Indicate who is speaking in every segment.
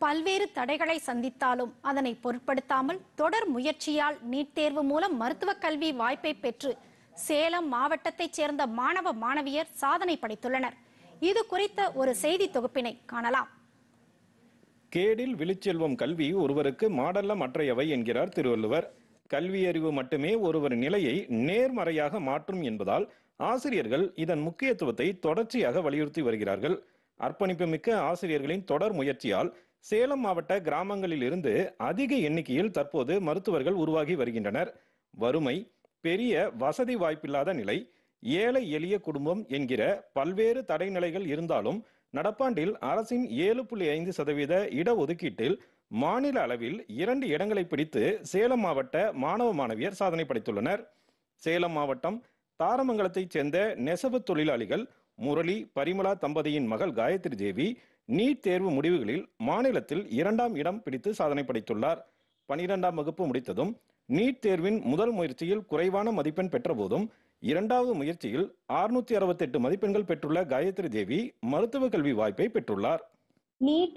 Speaker 1: பல்வேறு தடைகளை சந்தித்தாலும் அதனை பொருட்படுத்தாமல் தொடர் முயற்சியால் நீட் தேர்வு மூலம் மருத்துவக் கல்வி வாய்ப்பை பெற்று சேலம் மாவட்டத்தைச் சேர்ந்த மாணவ மாணவியர் சாதனை படைத்துள்ளனர். இது குறித்த ஒரு செய்தி தொகுப்பினை காணலாம்.
Speaker 2: கேடில் விழுச்செல்வம் கல்வி ஒருவருக்கு மாடல்ல மற்றையவை என்கிறார் திருவள்ளுவர். கல்வி அறிவு மட்டுமே ஒருவர் நிலையை நேர்மறையாக மாற்றும் என்பதால் ஆசிரியர்கள் இதன் முக்கியத்துவத்தை தொடர்ச்சியாக வலியுறுத்தி வருகிறார்கள். அர்ப்பணிப்புமிக்க ஆசிரியர்களின் தொடர் முயற்சியால் சேலம் மாவட்ட கிராமங்களில் இருந்து அதிக எண்ணிக்கையில் தற்போது மருத்துவர்கள் உருவாகி வருகின்றனர். வறுமை, பெரிய வசதி வாய்ப்பில்லாத நிலை, ஏழை எளிய குடும்பம் என்கிற பல்வேறு தடைநிலைகள் இருந்தாலும் நடப்பாண்டில் அரசின் 7.5% இடஒதுக்கீட்டில் மாநில அளவில் 2 இடங்களை பிடித்து சேலம் மாவட்ட மாணவ மாணவியர் சாதனை படைத்துள்ளனர். சேலம் மாவட்டம் தாரமங்கலத்தைச் சேர்ந்த நெசவு தொழிலாளிகள் முரளி, பரிமளா தம்பதியின் மகள் காயத்ரி தேவி நீட் தேர்வு முடிவுகளில் மாநிலத்தில் 2ஆம் இடம் பிடித்து சாதனை படைத்துள்ளார். 12ஆம் வகுப்பு முடித்ததும் நீட் தேர்வின் முதல் முயற்சியில் குறைவான மதிப்பெண் பெற்ற போதும் 2வது முயற்சியில் 668 மதிப்பெண்கள் பெற்றுள்ள காயத்ரி தேவி மருத்துவ கல்வி வாய்ப்பை பெற்றுள்ளார்.
Speaker 3: நீட்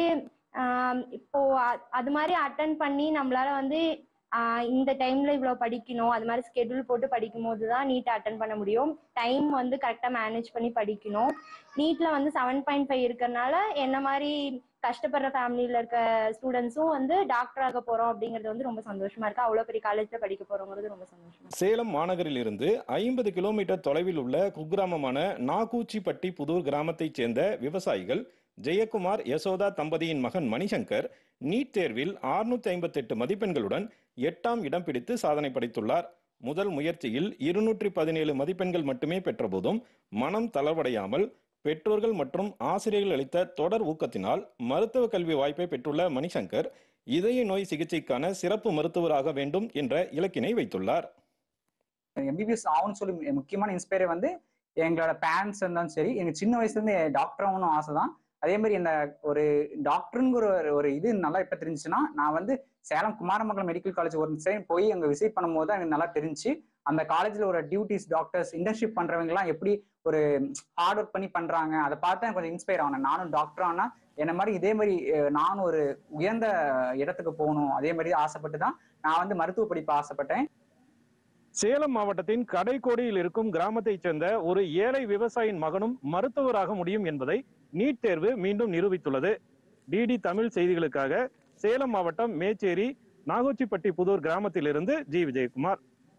Speaker 3: இப்போ அது மாதிரி அட்டன் பண்ணி நம்மளால இந்த டைம்ல இவ்வளவு படிக்கணும், அது மாதிரி ஸ்கெடியூல் போட்டு படிக்கும் போதுதான் நீட் அட்டன் பண்ண முடியும். டைம் கரெக்டா மேனேஜ் பண்ணி படிக்கணும். நீட்ல 7.5 இருக்கிறதுனால என்ன மாதிரி கஷ்டப்படுற ஃபேமிலியில இருக்க ஸ்டூடெண்ட்ஸும் டாக்டர் ஆக போறோம் அப்படிங்கிறது ரொம்ப சந்தோஷமா இருக்கு. அவ்வளவு பெரிய காலேஜ்ல படிக்க போறோங்கிறது ரொம்ப சந்தோஷமா.
Speaker 2: சேலம் மாநகரில் இருந்து 50 கிலோமீட்டர் தொலைவில் உள்ள குக்கிராமமான நாகூச்சிப்பட்டி புதூர் கிராமத்தைச் சேர்ந்த விவசாயிகள் ஜெயக்குமார், யசோதா தம்பதியின் மகன் மணிசங்கர் நீட் தேர்வில் 658 மதிப்பெண்களுடன் 8ஆம் இடம் பிடித்து சாதனை படைத்துள்ளார். முதல் முயற்சியில் 217 மதிப்பெண்கள் மட்டுமே பெற்ற போதும் மனம் தளர்வடையாமல் பெற்றோர்கள் மற்றும் ஆசிரியர்கள் அளித்த தொடர் ஊக்கத்தினால் மருத்துவ கல்வி வாய்ப்பை பெற்றுள்ள மணிசங்கர் இதய நோய் சிகிச்சைக்கான சிறப்பு மருத்துவராக வேண்டும் என்ற இலக்கினை வைத்துள்ளார்.
Speaker 4: எம்பிபிஎஸ் ஆகும்னு சொல்லி முக்கியமான இன்ஸ்பயர் எங்களோட பேரண்ட்ஸ் இருந்தாலும் சரி, எங்க சின்ன வயசுல இருந்து டாக்டர் ஆகணும் ஆசைதான். அதே மாதிரி இந்த ஒரு டாக்டருங்கிற ஒரு இது நல்லா எப்ப தெரிஞ்சுச்சுன்னா, நான் சேலம் குமாரமங்கலம் மெடிக்கல் காலேஜ் ஒரு சைடு போய் அங்க விசிட் பண்ணும்போது தான் எனக்கு நல்லா தெரிஞ்சு அந்த காலேஜ்ல ஒரு டியூட்டிஸ் டாக்டர்ஸ் இன்டர்ன்ஷிப் பண்றவங்க எல்லாம் எப்படி ஒரு ஹார்ட் ஒர்க் பண்ணி பண்றாங்க, அதை பார்த்து கொஞ்சம் இன்ஸ்பயர் ஆனேன். நானும் டாக்டர் ஆனா என்ன மாதிரி இதே மாதிரி நானும் ஒரு உயர்ந்த இடத்துக்கு போகணும், அதே மாதிரி ஆசைப்பட்டு தான் நான் மருத்துவ படிப்பு ஆசைப்பட்டேன்.
Speaker 2: சேலம் மாவட்டத்தின் கடைக்கோடியில் இருக்கும் கிராமத்தைச் சேர்ந்த ஒரு ஏழை விவசாயியின் மகனும் மருத்துவராக முடியும் என்பதை நீட் தேர்வு மீண்டும் நிரூபித்துள்ளது. டிடி தமிழ் செய்திகளுக்காக சேலம் மாவட்டம் மேச்சேரி நாகூச்சிப்பட்டி புதூர் கிராமத்திலிருந்து ஜி. விஜயகுமார்.